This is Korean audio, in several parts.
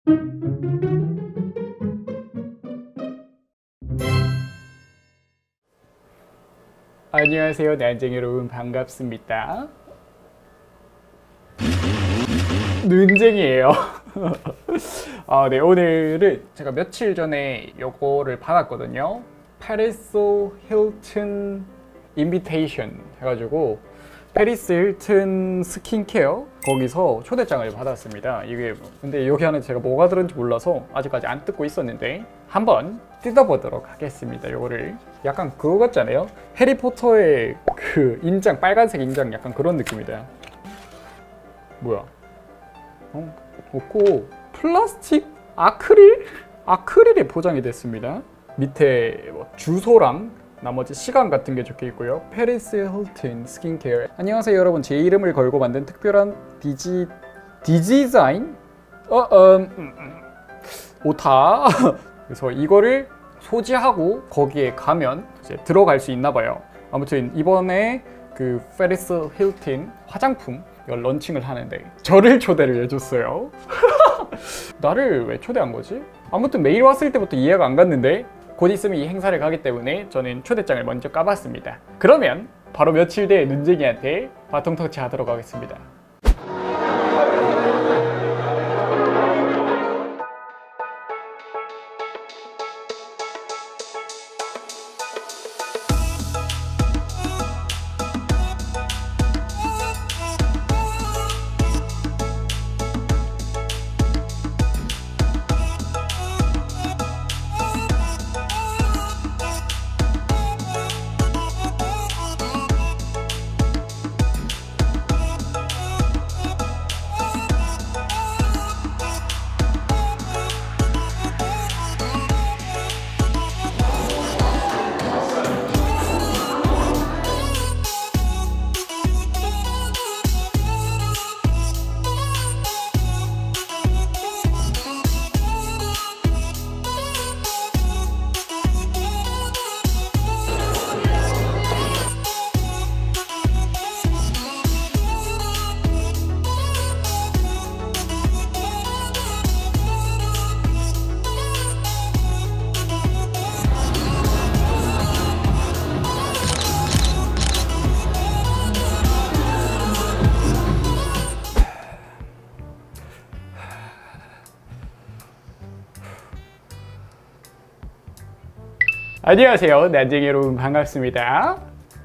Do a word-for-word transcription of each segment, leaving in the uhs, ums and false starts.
안녕하세요, 난쟁이 여러분, 반갑습니다. 눈쟁이에요. 아, 네, 오늘은 제가 며칠 전에 요거를 받았거든요. 페리스 힐튼 인비테이션 해가지고 페리스 힐튼 스킨케어 거기서 초대장을 받았습니다. 이게 근데 여기 안에 제가 뭐가 들었는지 몰라서 아직까지 안 뜯고 있었는데 한번 뜯어보도록 하겠습니다. 요거를 약간 그거 같지 않아요? 해리포터의 그 인장, 빨간색 인장 약간 그런 느낌이다. 뭐야? 어? 없고 플라스틱? 아크릴? 아크릴에 포장이 됐습니다. 밑에 뭐 주소랑 나머지 시간 같은 게 적혀 있고요. 페리스 힐튼 스킨케어. 안녕하세요 여러분, 제 이름을 걸고 만든 특별한 디지 디자인 어, 음, 음, 음. 오타. 그래서 이거를 소지하고 거기에 가면 이제 들어갈 수 있나 봐요. 아무튼 이번에 그 페리스 힐튼 화장품 이걸 런칭을 하는데 저를 초대를 해줬어요. 나를 왜 초대한 거지? 아무튼 메일 왔을 때부터 이해가 안 갔는데 곧 있으면 이 행사를 가기 때문에 저는 초대장을 먼저 까봤습니다. 그러면 바로 며칠 뒤에 눈쟁이한테 바통 터치 하도록 하겠습니다. 안녕하세요, 난쟁이 여러분, 반갑습니다.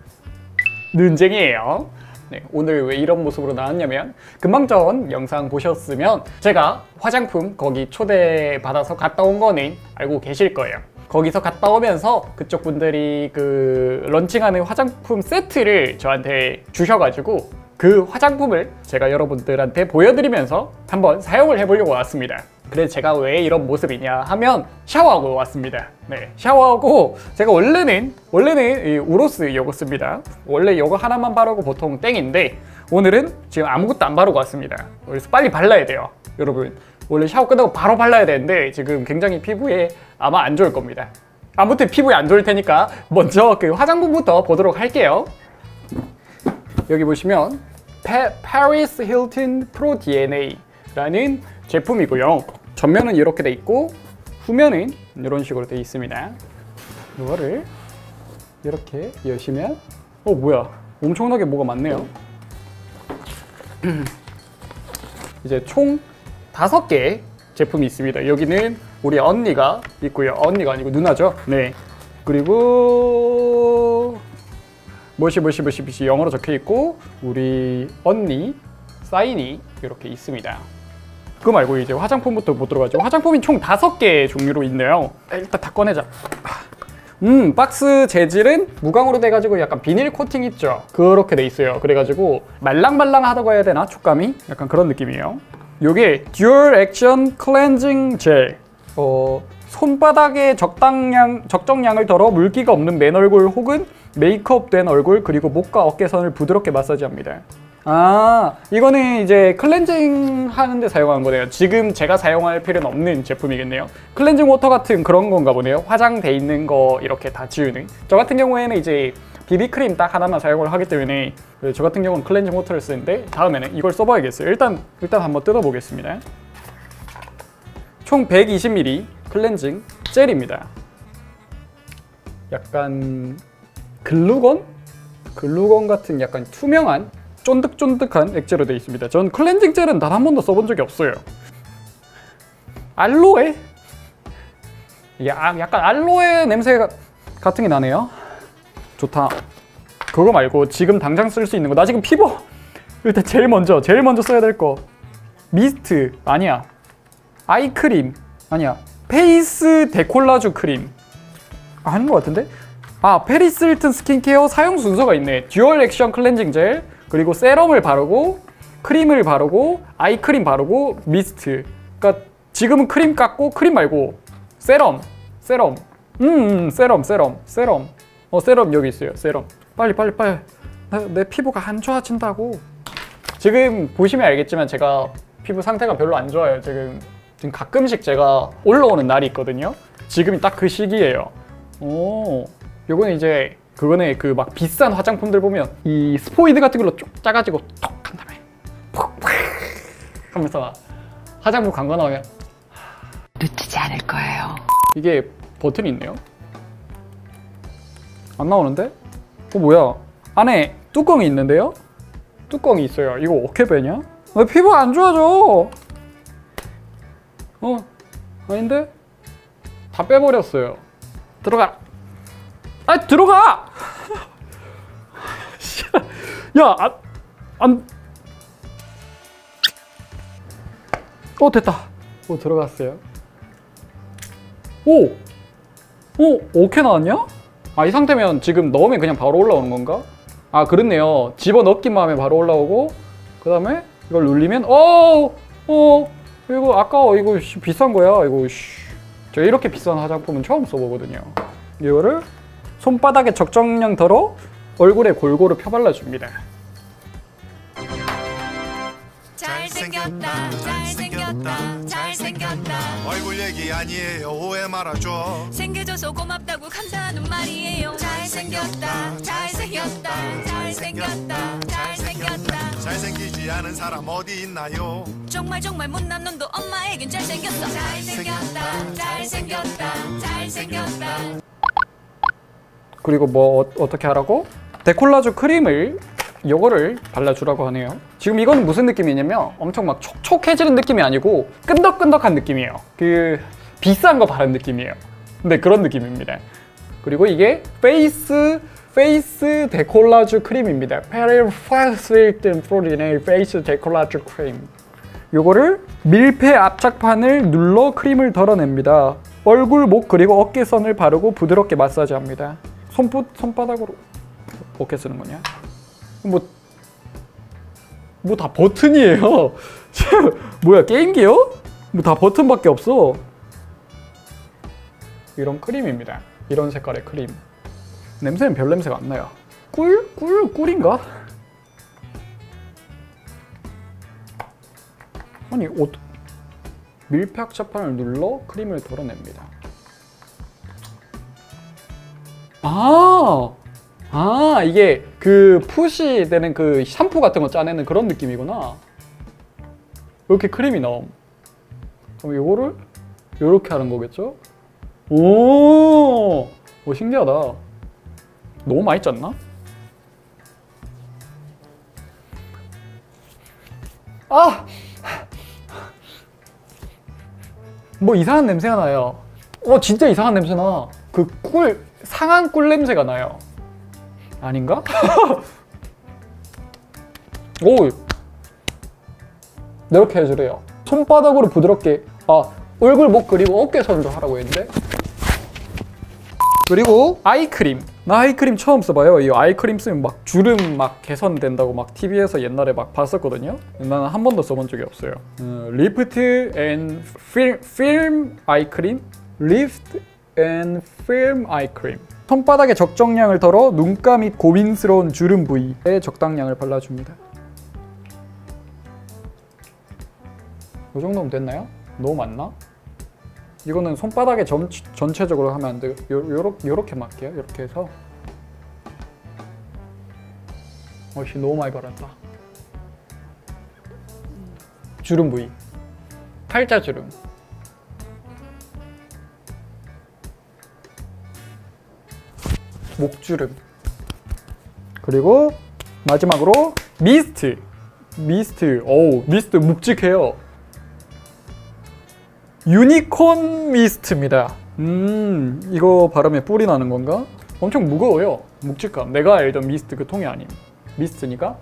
눈쟁이에요. 네, 오늘 왜 이런 모습으로 나왔냐면 금방 전 영상 보셨으면 제가 화장품 거기 초대받아서 갔다 온 거는 알고 계실 거예요. 거기서 갔다 오면서 그쪽 분들이 그 런칭하는 화장품 세트를 저한테 주셔가지고 그 화장품을 제가 여러분들한테 보여드리면서 한번 사용을 해보려고 왔습니다. 그래서 제가 왜 이런 모습이냐 하면 샤워하고 왔습니다. 네, 샤워하고 제가 원래는 원래는 이 우로스 이거 씁니다. 원래 이거 하나만 바르고 보통 땡인데 오늘은 지금 아무것도 안 바르고 왔습니다. 그래서 빨리 발라야 돼요. 여러분, 원래 샤워 끝나고 바로 발라야 되는데 지금 굉장히 피부에 아마 안 좋을 겁니다. 아무튼 피부에 안 좋을 테니까 먼저 그 화장품부터 보도록 할게요. 여기 보시면 페리스 힐튼 프로 디엔에이라는 제품이고요. 전면은 이렇게 돼 있고 후면은 이런 식으로 돼 있습니다. 이거를 이렇게 여시면 어 뭐야, 엄청나게 뭐가 많네요. 이제 총 다섯 개 제품이 있습니다. 여기는 우리 언니가 있고요. 언니가 아니고 누나죠. 네. 그리고 뭐시 뭐시 뭐시 뭐시 영어로 적혀 있고 우리 언니 사인이 이렇게 있습니다. 그거 말고 이제 화장품부터 보도록 하죠. 화장품이 총 다섯 개 종류로 있네요. 일단 다 꺼내자. 음, 박스 재질은 무광으로 돼가지고 약간 비닐 코팅 있죠? 그렇게 돼 있어요. 그래가지고 말랑말랑하다고 해야 되나? 촉감이? 약간 그런 느낌이에요. 요게 듀얼 액션 클렌징 젤. 어, 손바닥에 적당량, 적정량을 덜어 물기가 없는 맨 얼굴 혹은 메이크업 된 얼굴 그리고 목과 어깨선을 부드럽게 마사지합니다. 아, 이거는 이제 클렌징 하는데 사용한 거네요. 지금 제가 사용할 필요는 없는 제품이겠네요. 클렌징 워터 같은 그런 건가 보네요. 화장돼 있는 거 이렇게 다 지우는. 저 같은 경우에는 이제 비비크림 딱 하나만 사용을 하기 때문에 저 같은 경우는 클렌징 워터를 쓰는데 다음에는 이걸 써봐야겠어요. 일단 일단 한번 뜯어보겠습니다. 총 백이십 밀리리터 클렌징 젤입니다. 약간 글루건? 글루건 같은 약간 투명한 쫀득쫀득한 액체로 되어 있습니다. 전 클렌징 젤은 단 한 번도 써본 적이 없어요. 알로에? 야, 약간 알로에 냄새 같은 게 나네요. 좋다. 그거 말고 지금 당장 쓸 수 있는 거. 나 지금 피부 일단 제일 먼저 제일 먼저 써야 될 거 미스트 아니야. 아이크림 아니야. 페이스 데콜라주 크림 아닌 것 같은데? 아, 페리스 힐튼 스킨케어 사용 순서가 있네. 듀얼 액션 클렌징 젤, 그리고 세럼을 바르고 크림을 바르고 아이크림 바르고 미스트. 그러니까 지금은 크림 깎고 크림 말고 세럼 세럼 음, 음 세럼 세럼 세럼 어 세럼 여기 있어요. 세럼 빨리 빨리 빨리 나, 내 피부가 안 좋아진다고. 지금 보시면 알겠지만 제가 피부 상태가 별로 안 좋아요. 지금 지금 가끔씩 제가 올라오는 날이 있거든요. 지금이 딱 그 시기예요. 오, 요거는 이제 그거네. 그 막 비싼 화장품들 보면 이 스포이드 같은 걸로 쭉 짜가지고 톡 한 다음에 푹 하면서 막 화장품 광고 나오면 놓치지 않을 거예요. 이게 버튼이 있네요. 안 나오는데? 어 뭐야? 안에 뚜껑이 있는데요? 뚜껑이 있어요. 이거 어떻게 빼냐? 왜 피부가 안 좋아져? 어? 아닌데? 다 빼버렸어요. 들어가! 아 들어가! 야! 안... 안... 어 됐다. 오 들어갔어요. 오! 오! 오케이 나왔냐? 아 이 상태면 지금 넣으면 그냥 바로 올라오는 건가? 아 그렇네요. 집어넣기만 하면 바로 올라오고 그 다음에 이걸 눌리면 어! 어! 이거 아까워. 이거 씨, 비싼 거야. 이거 씨. 제가 이렇게 비싼 화장품은 처음 써보거든요. 이거를 손바닥에 적정량 덜어 얼굴에 골고루 펴발라줍니다. 잘생겼다 잘생겼다 잘생겼다 얼굴 얘기 아니에요 오해 말아줘 생겨줘서 고맙다고 감사하는 말이에요. 잘생겼다 잘생겼다 잘생겼다 잘생겼다 잘생기지 않은 사람 어디 있나요 정말 정말 못난 놈도 엄마에겐 잘생겼어. 잘생겼다 잘생겼다 잘생겼다. 그리고 뭐 어, 어떻게 하라고? 데콜라주 크림을 요거를 발라주라고 하네요. 지금 이거는 무슨 느낌이냐면 엄청 막 촉촉해지는 느낌이 아니고 끈덕끈덕한 느낌이에요. 그 비싼 거 바른 느낌이에요. 근데 그런 느낌입니다. 그리고 이게 페이스 페이스 데콜라주 크림입니다. 페리스 힐튼 프로리넬 페이스 데콜라주 크림. 요거를 밀폐 압착판을 눌러 크림을 덜어냅니다. 얼굴, 목 그리고 어깨선을 바르고 부드럽게 마사지합니다. 손부, 손바닥으로 어떻게 쓰는 거냐? 뭐 뭐 다 버튼이에요. 뭐야 게임기요? 뭐 다 버튼밖에 없어. 이런 크림입니다. 이런 색깔의 크림. 냄새는 별 냄새가 안 나요. 꿀? 꿀? 꿀인가? 아니 옷 밀폐 압착판을 눌러 크림을 덜어냅니다. 아, 아 이게 그 푸시 되는 그 샴푸 같은 거 짜내는 그런 느낌이구나. 이렇게 크림이 나옴. 그럼 이거를 이렇게 하는 거겠죠? 오, 오 신기하다. 너무 많이 짰나? 아! 뭐 이상한 냄새가 나요. 어 진짜 이상한 냄새 나. 그 꿀, 상한 꿀 냄새가 나요. 아닌가? 오! 이렇게 해주래요. 손바닥으로 부드럽게. 아 얼굴, 목 그리고 어깨선도 하라고 했는데. 그리고 아이크림. 나 아이크림 처음 써봐요. 이 아이크림 쓰면 막 주름 막 개선된다고 막 티비에서 옛날에 막 봤었거든요. 나는 한 번도 써본 적이 없어요. 어, 리프트 앤 필, 필름 아이크림. 리프트 앤 필름 아이크림. 손바닥에 적정량을 덜어 눈가 및 고민스러운 주름 부위에 적당량을 발라줍니다. 이 정도면 됐나요? 너무 많나? 이거는 손바닥에 전, 전체적으로 하면 안 돼요. 요, 요렇게, 요렇게만 할게요. 이렇게 해서. 어씨 너무 많이 발랐다. 주름 부위. 팔자 주름. 목주름. 그리고 마지막으로 미스트. 미스트. 어우, 미스트 묵직해요. 유니콘 미스트입니다. 음, 이거 바르면 뿔이 나는 건가? 엄청 무거워요. 묵직함. 내가 알던 미스트 그 통이 아님. 미스트니까.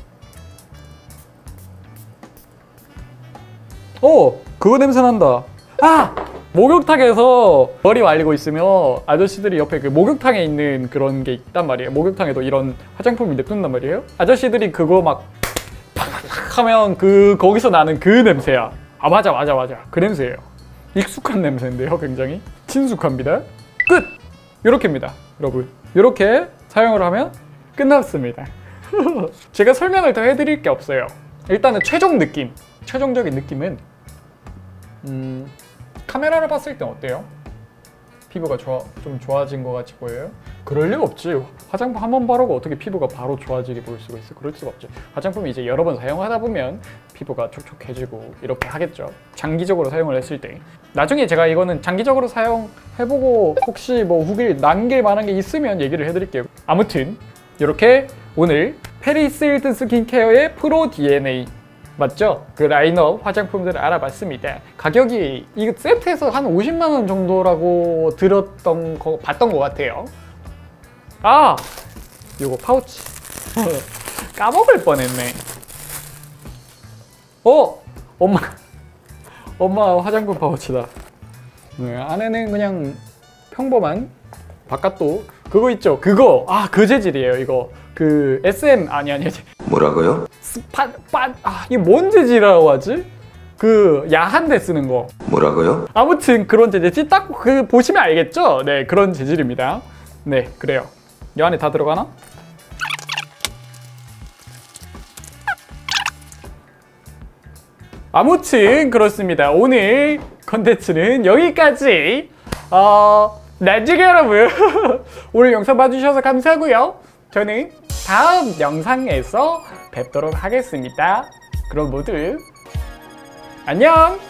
어, 그거 냄새 난다. 아! 목욕탕에서 머리 말리고 있으면 아저씨들이 옆에 그 목욕탕에 있는 그런 게 있단 말이에요. 목욕탕에도 이런 화장품이 냅둔단 말이에요. 아저씨들이 그거 막 팍팍 하면 그 거기서 나는 그 냄새야. 아, 맞아 맞아 맞아. 그 냄새예요. 익숙한 냄새인데요. 굉장히 친숙합니다. 끝! 요렇게입니다 여러분. 요렇게 사용을 하면 끝났습니다. 제가 설명을 더 해드릴 게 없어요. 일단은 최종 느낌, 최종적인 느낌은 음, 카메라를 봤을 땐 어때요? 피부가 좋아, 좀 좋아진 것 같이 보여요? 그럴 리가 없지. 화장품 한 번 바르고 어떻게 피부가 바로 좋아지게 보일 수가 있어? 그럴 수가 없지. 화장품이 이제 여러 번 사용하다 보면 피부가 촉촉해지고 이렇게 하겠죠. 장기적으로 사용을 했을 때. 나중에 제가 이거는 장기적으로 사용해보고 혹시 뭐 후기 남길 만한 게 있으면 얘기를 해드릴게요. 아무튼 이렇게 오늘 페리스 힐튼 스킨케어의 프로 디엔에이 맞죠? 그 라인업 화장품들을 알아봤습니다. 가격이 이거 세트에서 한 오십만 원 정도라고 들었던 거 봤던 것 같아요. 아! 요거 파우치. 까먹을 뻔했네. 어! 엄마 엄마 화장품 파우치다. 네, 안에는 그냥 평범한 바깥도 그거 있죠? 그거! 아, 그 재질이에요 이거. 그 에스엠 아니 아니 뭐라고요? 스파 빠 아, 이게 뭔 재질이라고 하지? 그 야한 데 쓰는 거. 뭐라고요? 아무튼 그런 재질. 딱 그 보시면 알겠죠? 네, 그런 재질입니다. 네, 그래요. 이 안에 다 들어가나? 아무튼 그렇습니다. 오늘 컨텐츠는 여기까지. 어, 나중에 여러분 오늘 영상 봐주셔서 감사하고요. 저는 다음 영상에서 뵙도록 하겠습니다. 그럼 모두 안녕!